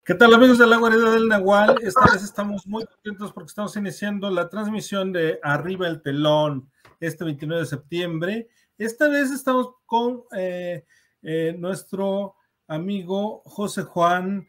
¿Qué tal, amigos de la Guarida del Nahual? Esta vez estamos muy contentos porque estamos iniciando la transmisión de Arriba el Telón este 29 de septiembre. Esta vez estamos con nuestro amigo José Juan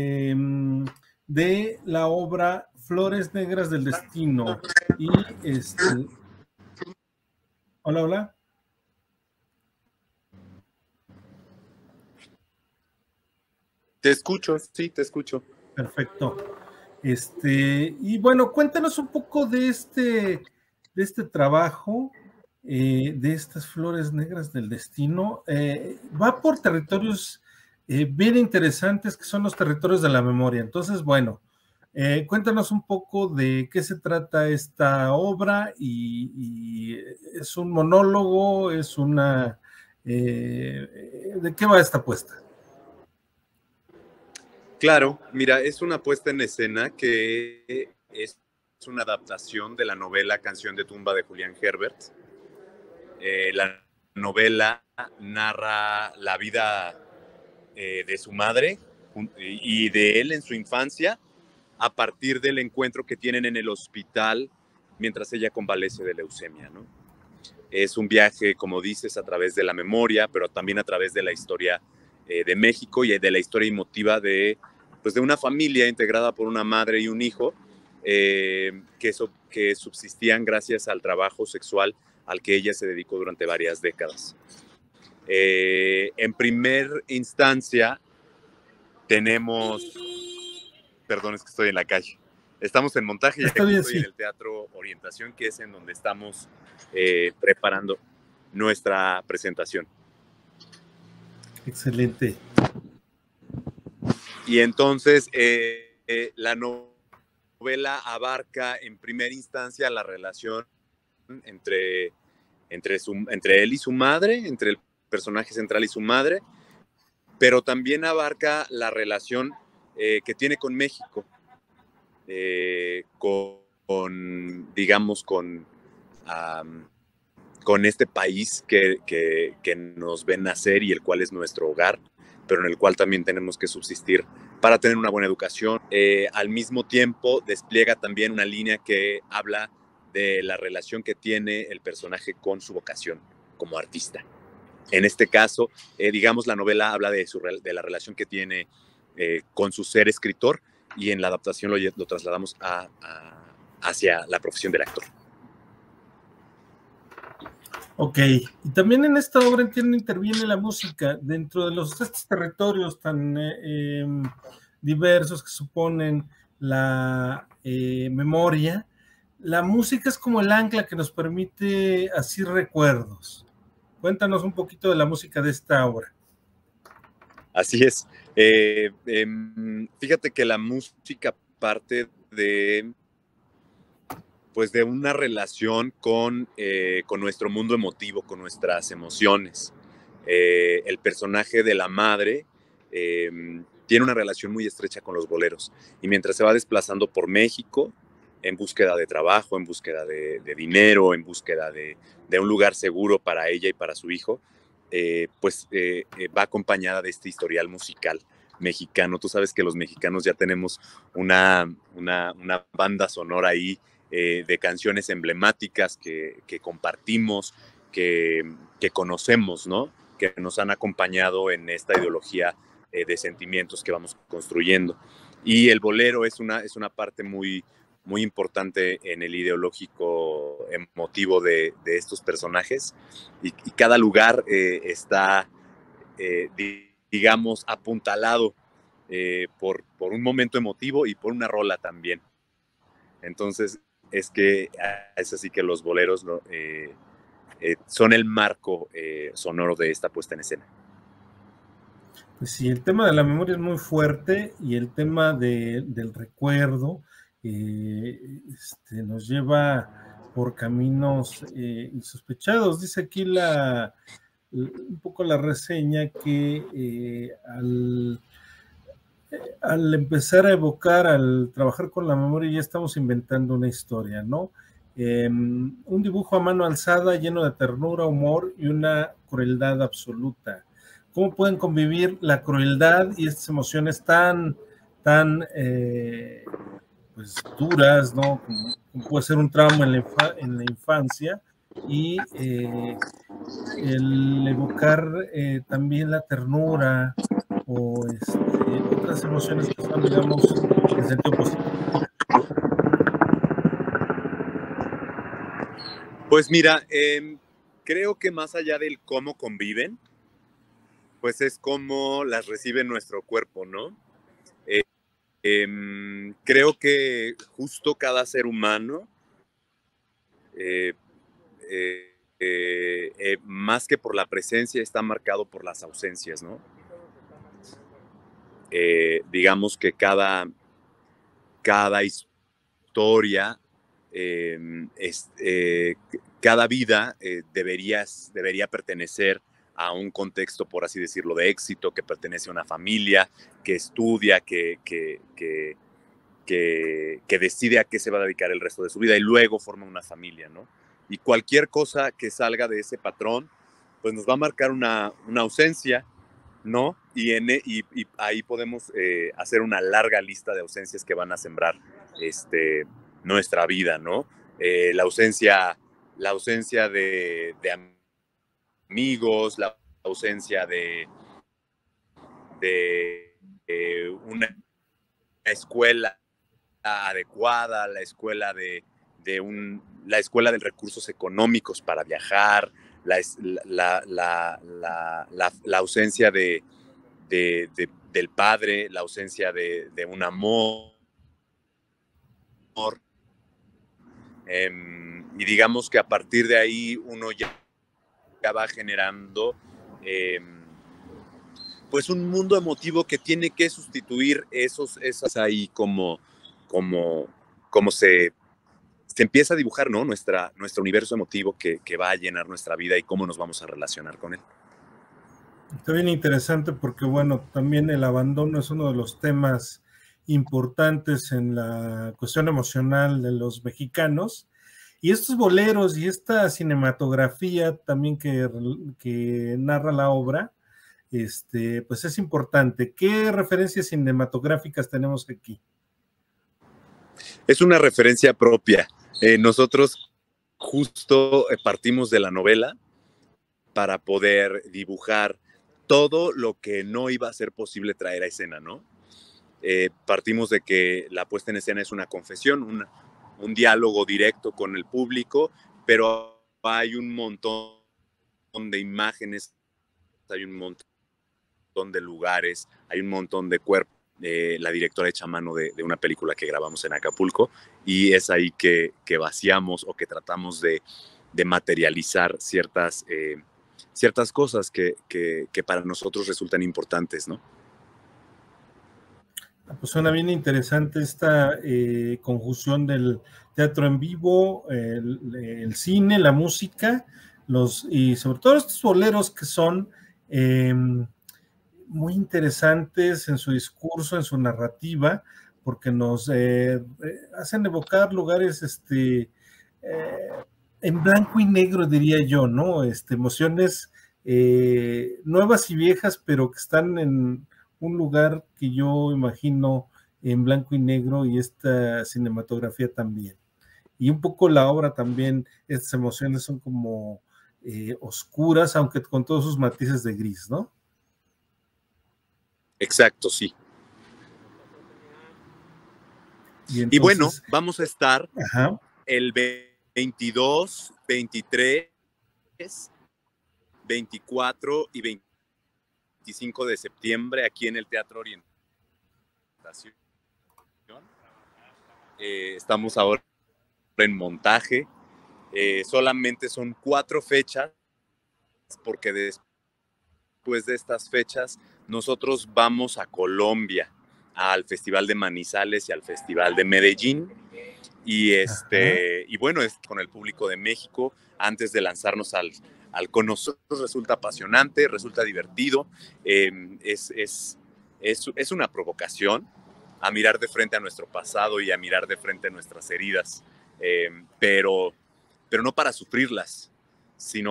de la obra Flores Negras del Destino. Y hola, hola. Te escucho, sí, te escucho. Perfecto. Y bueno, cuéntanos un poco de este trabajo, de estas Flores Negras del Destino. Va por territorios bien interesantes, que son los territorios de la memoria. Entonces, bueno, cuéntanos un poco de qué se trata esta obra y es un monólogo, es una... ¿de qué va esta apuesta? Claro, mira, es una puesta en escena que es una adaptación de la novela Canción de tumba de Julián Herbert. La novela narra la vida de su madre y de él en su infancia a partir del encuentro que tienen en el hospital mientras ella convalece de leucemia, ¿no? Es un viaje, como dices, a través de la memoria, pero también a través de la historia de México y de la historia emotiva de una familia integrada por una madre y un hijo que subsistían gracias al trabajo sexual al que ella se dedicó durante varias décadas. En primer instancia tenemos... Perdón, es que estoy en la calle. Estamos en montaje y aquí estoy en el Teatro Orientación, que es en donde estamos preparando nuestra presentación. Excelente. Y entonces la novela abarca en primera instancia la relación entre él y su madre, entre el personaje central y su madre, pero también abarca la relación que tiene con México, con este país que nos ve nacer y el cual es nuestro hogar, pero en el cual también tenemos que subsistir para tener una buena educación. Al mismo tiempo despliega también una línea que habla de la relación que tiene el personaje con su vocación como artista. En este caso, digamos, la novela habla de la relación que tiene con su ser escritor, y en la adaptación lo trasladamos hacia la profesión del actor. Ok, y también en esta obra interviene la música dentro de estos territorios tan diversos que suponen la memoria. La música es como el ancla que nos permite asir recuerdos. Cuéntanos un poquito de la música de esta obra. Así es. Fíjate que la música parte de una relación con nuestro mundo emotivo, con nuestras emociones. El personaje de la madre tiene una relación muy estrecha con los boleros, y mientras se va desplazando por México en búsqueda de trabajo, en búsqueda de dinero, en búsqueda de un lugar seguro para ella y para su hijo, va acompañada de este historial musical mexicano. Tú sabes que los mexicanos ya tenemos una banda sonora ahí de canciones emblemáticas que compartimos, que conocemos, ¿no? Que nos han acompañado en esta ideología de sentimientos que vamos construyendo. Y el bolero es una parte muy, muy importante en el ideológico emotivo de estos personajes, y cada lugar está, digamos, apuntalado por un momento emotivo y por una rola también. Entonces es así que los boleros son el marco sonoro de esta puesta en escena. Pues sí, el tema de la memoria es muy fuerte, y el tema del recuerdo nos lleva por caminos insospechados. Dice aquí un poco la reseña que al empezar a evocar, al trabajar con la memoria, ya estamos inventando una historia, ¿no? Un dibujo a mano alzada lleno de ternura, humor y una crueldad absoluta. ¿Cómo pueden convivir la crueldad y estas emociones tan tan pues duras, ¿no? Como puede ser un trauma en la infancia, y el evocar también la ternura o otras emociones que son, digamos, en sentido positivo. Pues mira, creo que más allá del cómo conviven, pues es cómo las recibe nuestro cuerpo, ¿no? Eh, Creo que justo cada ser humano, eh, más que por la presencia, está marcado por las ausencias, ¿no? Digamos que cada historia, cada vida debería pertenecer a un contexto, por así decirlo, de éxito, que pertenece a una familia, que estudia, que decide a qué se va a dedicar el resto de su vida y luego forma una familia, ¿no? Y cualquier cosa que salga de ese patrón, pues nos va a marcar una ausencia, ¿no? Y ahí podemos hacer una larga lista de ausencias que van a sembrar nuestra vida, ¿no? La ausencia de amigos, la ausencia de una escuela adecuada, la escuela de recursos económicos para viajar, la ausencia del padre, la ausencia de un amor. Y digamos que a partir de ahí uno ya va generando pues un mundo emotivo que tiene que sustituir esas ahí como, como se empieza a dibujar, ¿no? Nuestro universo emotivo que va a llenar nuestra vida y cómo nos vamos a relacionar con él. Está bien interesante porque, bueno, también el abandono es uno de los temas importantes en la cuestión emocional de los mexicanos. Y estos boleros y esta cinematografía también que narra la obra, pues es importante. ¿Qué referencias cinematográficas tenemos aquí? Es una referencia propia. Nosotros justo partimos de la novela para poder dibujar todo lo que no iba a ser posible traer a escena, ¿no? Partimos de que la puesta en escena es una confesión, un diálogo directo con el público, pero hay un montón de imágenes, hay un montón de lugares, hay un montón de cuerpos. La directora echa mano de una película que grabamos en Acapulco y es ahí que vaciamos o que tratamos de materializar ciertas cosas que para nosotros resultan importantes, ¿no? Pues suena bien interesante esta conjunción del teatro en vivo, el cine, la música, y sobre todo estos boleros que son muy interesantes en su discurso, en su narrativa, porque nos hacen evocar lugares en blanco y negro, diría yo, ¿no? Emociones nuevas y viejas, pero que están en un lugar que yo imagino en blanco y negro, y esta cinematografía también. Y un poco la obra también, estas emociones son como oscuras, aunque con todos sus matices de gris, ¿no? Exacto, sí. Y Y bueno, entonces, vamos a estar ajá, el 22, 23, 24 y 25 de septiembre aquí en el Teatro Orientación. Estamos ahora en montaje. Solamente son 4 fechas porque después de estas fechas nosotros vamos a Colombia, al Festival de Manizales y al Festival de Medellín. ajá. Y bueno, es con el público de México antes de lanzarnos al con nosotros. Resulta apasionante, resulta divertido, es una provocación a mirar de frente a nuestro pasado y a mirar de frente a nuestras heridas, pero no para sufrirlas, sino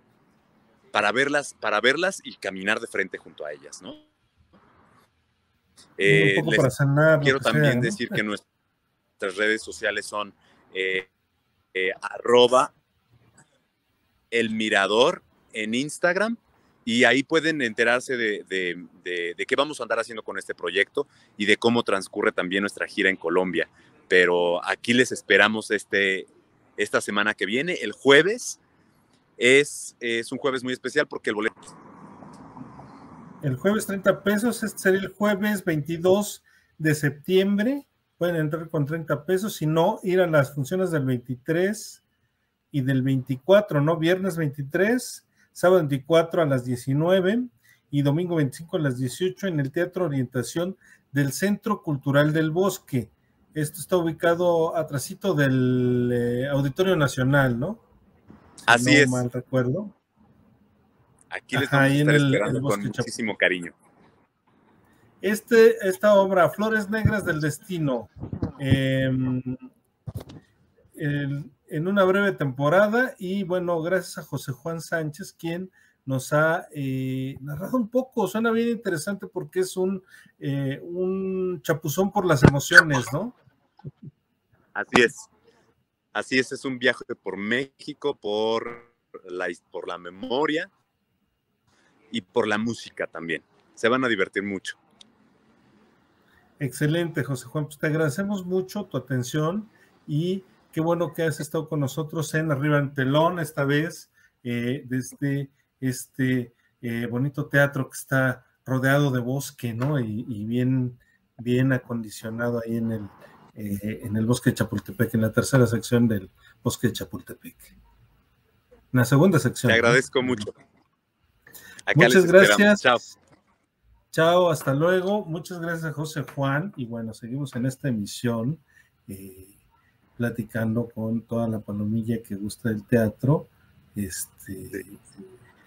para verlas y caminar de frente junto a ellas, ¿no? Un poco Les para sanar, lo quiero que sea, también ¿no? decir que nuestras redes sociales son arroba el mirador en Instagram, y ahí pueden enterarse de qué vamos a andar haciendo con este proyecto y de cómo transcurre también nuestra gira en Colombia. Pero aquí les esperamos esta semana que viene. El jueves es un jueves muy especial porque el boleto... El jueves 30 pesos, este sería el jueves 22 de septiembre. Pueden entrar con 30 pesos, si no, ir a las funciones del 23 y del 24, ¿no? Viernes 23, sábado 24 a las 19 y domingo 25 a las 18 en el Teatro Orientación del Centro Cultural del Bosque. Esto está ubicado atrasito del Auditorio Nacional, ¿no? Si Así no es. mal recuerdo. Aquí les Ajá, vamos a ahí en estar el esperando con Bosque muchísimo Chapultepec. cariño. Esta obra, Flores Negras del Destino, en una breve temporada, y bueno, gracias a José Juan Sánchez, quien nos ha narrado un poco. Suena bien interesante porque es un chapuzón por las emociones, ¿no? Así es un viaje por México, por la memoria y por la música también. Se van a divertir mucho. Excelente, José Juan, pues te agradecemos mucho tu atención y qué bueno que has estado con nosotros en Arriba en Telón, esta vez desde este bonito teatro que está rodeado de bosque, ¿no? Y bien acondicionado ahí en el bosque de Chapultepec, en la tercera sección del bosque de Chapultepec. En la segunda Te sección, ¿no? agradezco mucho. Acá les Muchas esperamos. Chao. gracias. Chao, hasta luego. Muchas gracias a José Juan. Y bueno, seguimos en esta emisión platicando con toda la palomilla que gusta del teatro. Sí.